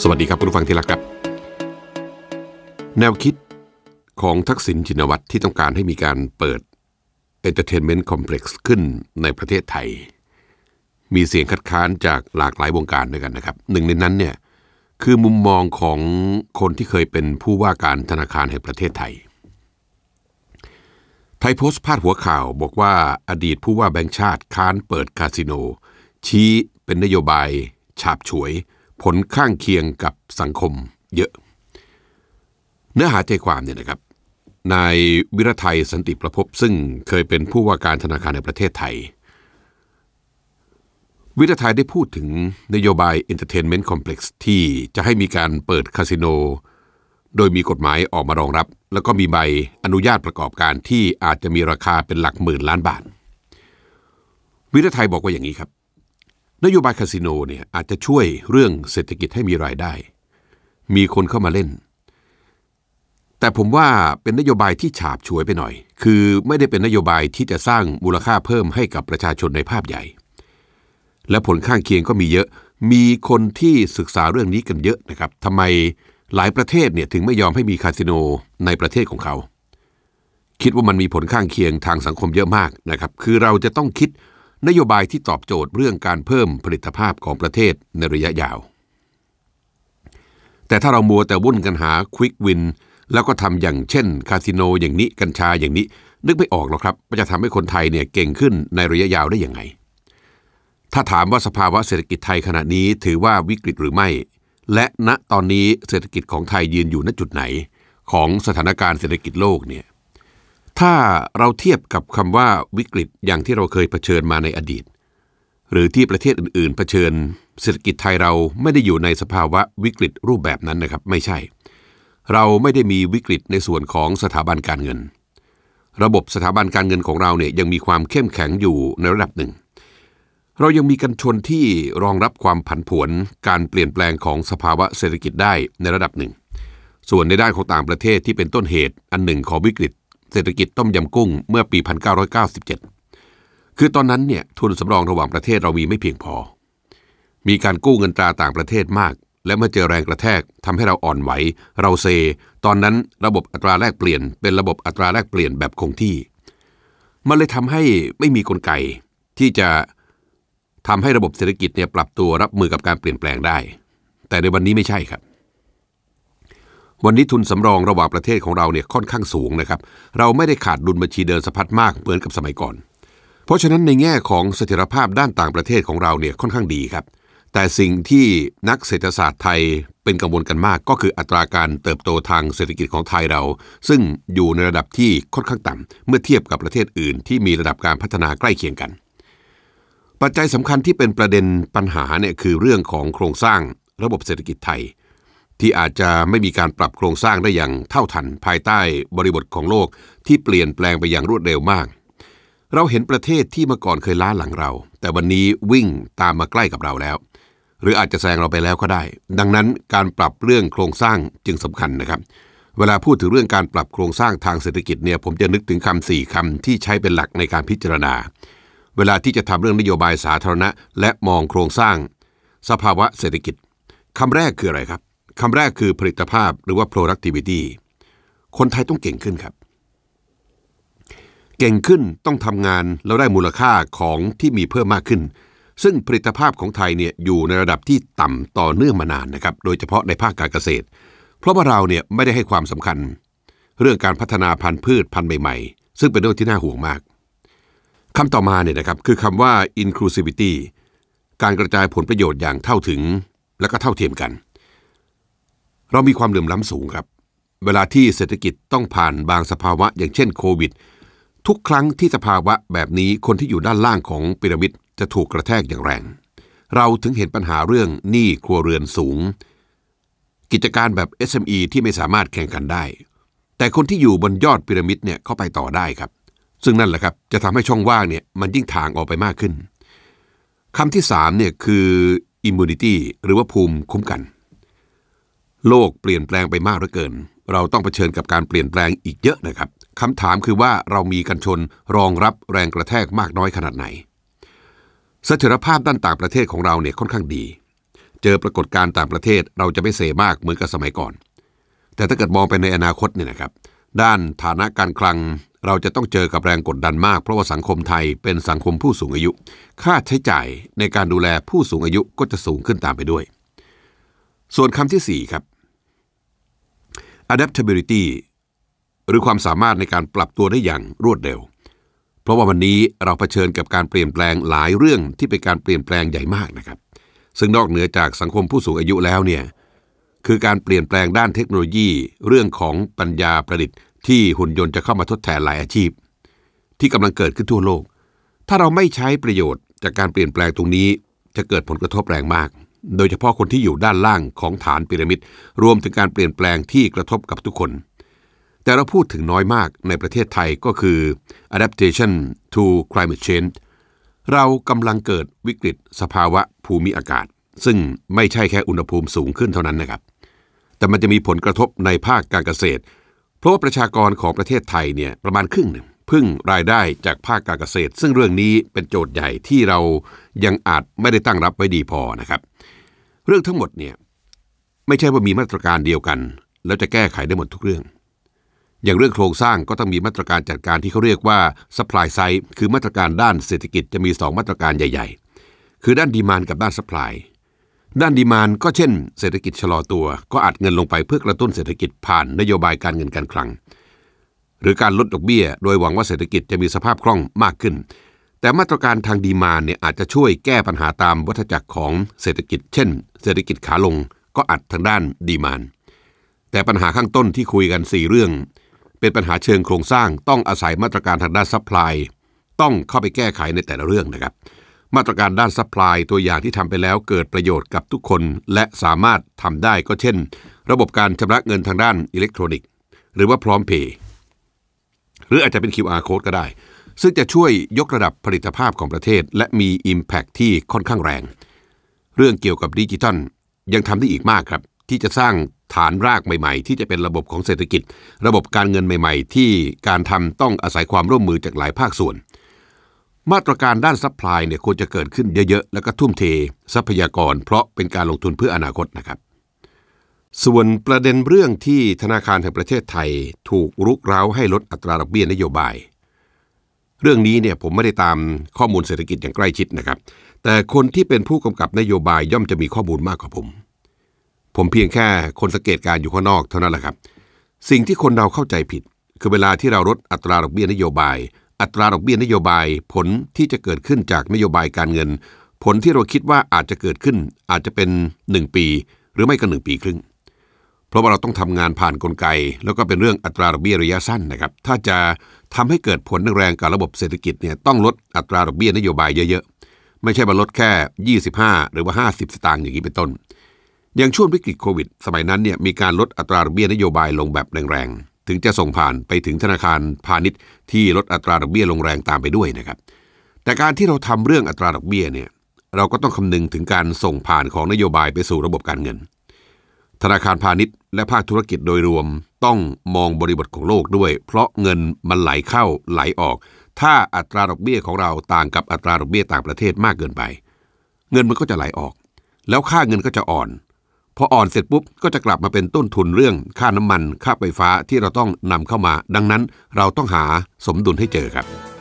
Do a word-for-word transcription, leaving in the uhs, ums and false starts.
สวัสดีครับคุณผู้ฟังที่รักครับแนวคิดของทักษิณชินวัตรที่ต้องการให้มีการเปิด Entertainment Complex ขึ้นในประเทศไทยมีเสียงคัดค้านจากหลากหลายวงการด้วยกันนะครับหนึ่งในนั้นเนี่ยคือมุมมองของคนที่เคยเป็นผู้ว่าการธนาคารแห่งประเทศไทยไทยโพสต์พาดหัวข่าวบอกว่าอดีตผู้ว่าแบงก์ชาติค้านเปิดคาสิโนชี้เป็นนโยบายฉาบฉวยผลข้างเคียงกับสังคมเยอะเนื้อหาใจความเนี่ยนะครับนายวิรไทยสันติประภพซึ่งเคยเป็นผู้ว่าการธนาคารในประเทศไทยวิรไทยได้พูดถึงนโยบาย Entertainment Complex ที่จะให้มีการเปิดคาสิโนโดยมีกฎหมายออกมารองรับแล้วก็มีใบอนุญาตประกอบการที่อาจจะมีราคาเป็นหลักหมื่นล้านบาทวิรไทยบอกว่าอย่างนี้ครับนโยบายคาสิโนเนี่ยอาจจะช่วยเรื่องเศรษฐกิจให้มีรายได้มีคนเข้ามาเล่นแต่ผมว่าเป็นนโยบายที่ฉาบฉวยไปหน่อยคือไม่ได้เป็นนโยบายที่จะสร้างมูลค่าเพิ่มให้กับประชาชนในภาพใหญ่และผลข้างเคียงก็มีเยอะมีคนที่ศึกษาเรื่องนี้กันเยอะนะครับทำไมหลายประเทศเนี่ยถึงไม่ยอมให้มีคาสิโนในประเทศของเขาคิดว่ามันมีผลข้างเคียงทางสังคมเยอะมากนะครับคือเราจะต้องคิดนโยบายที่ตอบโจทย์เรื่องการเพิ่มผลิตภาพของประเทศในระยะยาวแต่ถ้าเรามัวแต่วุ่นกันหาควิกวินแล้วก็ทำอย่างเช่นคาสิโนอย่างนี้กัญชาอย่างนี้นึกไม่ออกหรอกครับว่าจะทำให้คนไทยเนี่ยเก่งขึ้นในระยะยาวได้ยังไงถ้าถามว่าสภาวะเศรษฐกิจไทยขณะนี้ถือว่าวิกฤตหรือไม่และณตอนนี้เศรษฐกิจของไทยยืนอยู่ณจุดไหนของสถานการณ์เศรษฐกิจโลกเนี่ยถ้าเราเทียบกับคำว่าวิกฤตอย่างที่เราเคยเผชิญมาในอดีตหรือที่ประเทศอื่นๆเผชิญเศรษฐกิจไทยเราไม่ได้อยู่ในสภาวะวิกฤตรูปแบบนั้นนะครับไม่ใช่เราไม่ได้มีวิกฤตในส่วนของสถาบันการเงินระบบสถาบันการเงินของเราเนี่ยยังมีความเข้มแข็งอยู่ในระดับหนึ่งเรายังมีกันชนที่รองรับความผันผวนการเปลี่ยนแปลงของสภาวะเศรษฐกิจได้ในระดับหนึ่งส่วนในด้านของต่างประเทศที่เป็นต้นเหตุอันหนึ่งของวิกฤตเศรษฐกิจต้มยำกุ้งเมื่อปีหนึ่งพันเก้าร้อยเก้าสิบเจ็ดคือตอนนั้นเนี่ยทุนสำรองระหว่างประเทศเรามีไม่เพียงพอมีการกู้เงินตราต่างประเทศมากและเมื่อเจอแรงกระแทกทำให้เราอ่อนไหวเราเซตอนนั้นระบบอัตราแลกเปลี่ยนเป็นระบบอัตราแลกเปลี่ยนแบบคงที่มันเลยทำให้ไม่มีกลไกที่จะทำให้ระบบเศรษฐกิจเนี่ยปรับตัวรับมือกับการเปลี่ยนแปลงได้แต่ในวันนี้ไม่ใช่ครับวันนี้ทุนสำรองระหว่างประเทศของเราเนี่ยค่อนข้างสูงนะครับเราไม่ได้ขาดดุลบัญชีเดินสะพัดมากเหมือนกับสมัยก่อนเพราะฉะนั้นในแง่ของเสถียรภาพด้านต่างประเทศของเราเนี่ยค่อนข้างดีครับแต่สิ่งที่นักเศรษฐศาสตร์ไทยเป็นกังวลกันมากก็คืออัตราการเติบโตทางเศรษฐกิจของไทยเราซึ่งอยู่ในระดับที่ค่อนข้างต่ำเมื่อเทียบกับประเทศอื่นที่มีระดับการพัฒนาใกล้เคียงกันปัจจัยสำคัญที่เป็นประเด็นปัญหาเนี่ยคือเรื่องของโครงสร้างระบบเศรษฐกิจไทยที่อาจจะไม่มีการปรับโครงสร้างได้อย่างเท่าทันภายใต้บริบทของโลกที่เปลี่ยนแปลงไปอย่างรวดเร็วมากเราเห็นประเทศที่เมื่อก่อนเคยล้าหลังเราแต่วันนี้วิ่งตามมาใกล้กับเราแล้วหรืออาจจะแซงเราไปแล้วก็ได้ดังนั้นการปรับเรื่องโครงสร้างจึงสำคัญนะครับเวลาพูดถึงเรื่องการปรับโครงสร้างทางเศรษฐกิจเนี่ยผมจะนึกถึงคำสี่คำที่ใช้เป็นหลักในการพิจารณาเวลาที่จะทำเรื่องนโยบายสาธารณะและมองโครงสร้างสภาวะเศรษฐกิจคำแรกคืออะไรครับคำแรกคือผลิตภาพหรือว่า productivity คนไทยต้องเก่งขึ้นครับเก่งขึ้นต้องทำงานแล้วได้มูลค่าของที่มีเพิ่มมากขึ้นซึ่งผลิตภาพของไทยเนี่ยอยู่ในระดับที่ต่ำต่อเนื่องมานานนะครับโดยเฉพาะในภาคการเกษตรเพราะว่าเราเนี่ยไม่ได้ให้ความสำคัญเรื่องการพัฒนาพันธุ์พืชพันธุ์ใหม่ๆซึ่งเป็นเรื่องที่น่าห่วงมากคำต่อมาเนี่ยนะครับคือคำว่า inclusivity การกระจายผลประโยชน์อย่างเท่าถึงและก็เท่าเทียมกันเรามีความเหลื่อมล้ำสูงครับเวลาที่เศรษฐกิจต้องผ่านบางสภาวะอย่างเช่นโควิดทุกครั้งที่สภาวะแบบนี้คนที่อยู่ด้านล่างของพีระมิดจะถูกกระแทกอย่างแรงเราถึงเห็นปัญหาเรื่องหนี้ครัวเรือนสูงกิจการแบบ เอส เอ็ม อี ที่ไม่สามารถแข่งขันได้แต่คนที่อยู่บนยอดพีระมิดเนี่ยเข้าไปต่อได้ครับซึ่งนั่นแหละครับจะทำให้ช่องว่างเนี่ยมันยิ่งถ่างออกไปมากขึ้นคำที่สามเนี่ยคือ immunity หรือว่าภูมิคุ้มกันโลกเปลี่ยนแปลงไปมากเหลือเกินเราต้องเผชิญกับการเปลี่ยนแปลงอีกเยอะนะครับคำถามคือว่าเรามีกันชนรองรับแรงกระแทกมากน้อยขนาดไหนเสถียรภาพด้านต่างประเทศของเราเนี่ยค่อนข้างดีเจอปรากฏการณ์ต่างประเทศเราจะไม่เสมากเหมือนกับสมัยก่อนแต่ถ้าเกิดมองไปในอนาคตเนี่ยนะครับด้านฐานะการคลังเราจะต้องเจอกับแรงกดดันมากเพราะว่าสังคมไทยเป็นสังคมผู้สูงอายุค่าใช้จ่ายในการดูแลผู้สูงอายุก็จะสูงขึ้นตามไปด้วยส่วนคำที่สี่ครับ adaptability หรือความสามารถในการปรับตัวได้อย่างรวดเร็วเพราะว่าวันนี้เราเผชิญกับการเปลี่ยนแปลงหลายเรื่องที่เป็นการเปลี่ยนแปลงใหญ่มากนะครับซึ่งนอกเหนือจากสังคมผู้สูงอายุแล้วเนี่ยคือการเปลี่ยนแปลงด้านเทคโนโลยีเรื่องของปัญญาประดิษฐ์ที่หุ่นยนต์จะเข้ามาทดแทนหลายอาชีพที่กำลังเกิดขึ้นทั่วโลกถ้าเราไม่ใช้ประโยชน์จากการเปลี่ยนแปลงตรงนี้จะเกิดผลกระทบแรงมากโดยเฉพาะคนที่อยู่ด้านล่างของฐานพีระมิดรวมถึงการเปลี่ยนแปลงที่กระทบกับทุกคนแต่เราพูดถึงน้อยมากในประเทศไทยก็คือ adaptation to climate change เรากำลังเกิดวิกฤตสภาวะภูมิอากาศซึ่งไม่ใช่แค่อุณหภูมิสูงขึ้นเท่านั้นนะครับแต่มันจะมีผลกระทบในภาคการเกษตรเพราะว่าประชากรของประเทศไทยเนี่ยประมาณครึ่งหนึ่งพึ่งรายได้จากภาคการเกษตรซึ่งเรื่องนี้เป็นโจทย์ใหญ่ที่เรายังอาจไม่ได้ตั้งรับไว้ดีพอนะครับเรื่องทั้งหมดเนี่ยไม่ใช่ว่ามีมาตรการเดียวกันแล้วจะแก้ไขได้หมดทุกเรื่องอย่างเรื่องโครงสร้างก็ต้องมีมาตรการจัดการที่เขาเรียกว่า supply side คือมาตรการด้านเศรษฐกิจจะมีสองมาตรการใหญ่ๆคือด้านดีมานด์กับด้าน supply ด้านดีมานด์ก็เช่นเศรษฐกิจชะลอตัวก็อัดเงินลงไปเพื่อกระตุ้นเศรษฐกิจผ่านนโยบายการเงินการคลังหรือการลดดอกเบี้ยโดยหวังว่าเศรษฐกิจจะมีสภาพคล่องมากขึ้นแต่มาตรการทางดีมานด์เนี่ยอาจจะช่วยแก้ปัญหาตามวัฏจักรของเศรษฐกิจเช่นเศรษฐกิจขาลงก็อัดทางด้านดีมานด์แต่ปัญหาข้างต้นที่คุยกันสี่เรื่องเป็นปัญหาเชิงโครงสร้างต้องอาศัยมาตรการทางด้านซัพพลายต้องเข้าไปแก้ไขในแต่ละเรื่องนะครับมาตรการด้านซัพพลายตัวอย่างที่ทำไปแล้วเกิดประโยชน์กับทุกคนและสามารถทำได้ก็เช่นระบบการชำระเงินทางด้านอิเล็กทรอนิกส์หรือว่าพร้อมเพย์หรืออาจจะเป็น คิว อาร์ Code ก็ได้ซึ่งจะช่วยยกระดับผลิตภาพของประเทศและมี Impact ที่ค่อนข้างแรงเรื่องเกี่ยวกับดิจิทัลยังทำได้อีกมากครับที่จะสร้างฐานรากใหม่ๆที่จะเป็นระบบของเศรษฐกิจระบบการเงินใหม่ๆที่การทำต้องอาศัยความร่วมมือจากหลายภาคส่วนมาตรการด้านซัพพลายเนี่ยควรจะเกิดขึ้นเยอะๆแล้วก็ทุ่มเททรัพยากรเพราะเป็นการลงทุนเพื่ออนาคตนะครับส่วนประเด็นเรื่องที่ธนาคารแห่งประเทศไทยถูกรุกเร้าให้ลดอัตราดอกเบี้ยนโยบายเรื่องนี้เนี่ยผมไม่ได้ตามข้อมูลเศรษฐกิจอย่างใกล้ชิดนะครับแต่คนที่เป็นผู้กำกับนโยบายย่อมจะมีข้อมูลมากกว่าผมผมเพียงแค่คนสังเกตการอยู่ข้างนอกเท่านั้นแหละครับสิ่งที่คนเราเข้าใจผิดคือเวลาที่เราลดอัตราดอกเบี้ยนโยบายอัตราดอกเบี้ยนโยบายผลที่จะเกิดขึ้นจากนโยบายการเงินผลที่เราคิดว่าอาจจะเกิดขึ้นอาจจะเป็นหนึ่งปีหรือไม่ก็หนึ่งปีครึ่งเพราะว่าเราต้องทำงานผ่านกลไกแล้วก็เป็นเรื่องอัตราดอกเบี้ยระยะสั้นนะครับถ้าจะทำให้เกิดผลแรงกับระบบเศรษฐกิจเนี่ยต้องลดอัตราดอกเบี้ยนโยบายเยอะๆไม่ใช่มาลดแค่ยี่สิบห้าหรือว่าห้าสิบสตางค์อย่างนี้เป็นต้นอย่างช่วงวิกฤตโควิดสมัยนั้นเนี่ยมีการลดอัตราดอกเบี้ยนโยบายลงแบบแรงๆถึงจะส่งผ่านไปถึงธนาคารพาณิชย์ที่ลดอัตราดอกเบี้ยลงแรงตามไปด้วยนะครับแต่การที่เราทำเรื่องอัตราดอกเบี้ยเนี่ยเราก็ต้องคำนึงถึงการส่งผ่านของนโยบายไปสู่ระบบการเงินธนาคารพาณิชย์และภาคธุรกิจโดยรวมต้องมองบริบทของโลกด้วยเพราะเงินมันไหลเข้าไหลออกถ้าอัตราดอกเบี้ยของเราต่างกับอัตราดอกเบี้ยต่างประเทศมากเกินไปเงินมันก็จะไหลออกแล้วค่าเงินก็จะอ่อนพออ่อนเสร็จปุ๊บก็จะกลับมาเป็นต้นทุนเรื่องค่าน้ำมันค่าไฟฟ้าที่เราต้องนำเข้ามาดังนั้นเราต้องหาสมดุลให้เจอครับ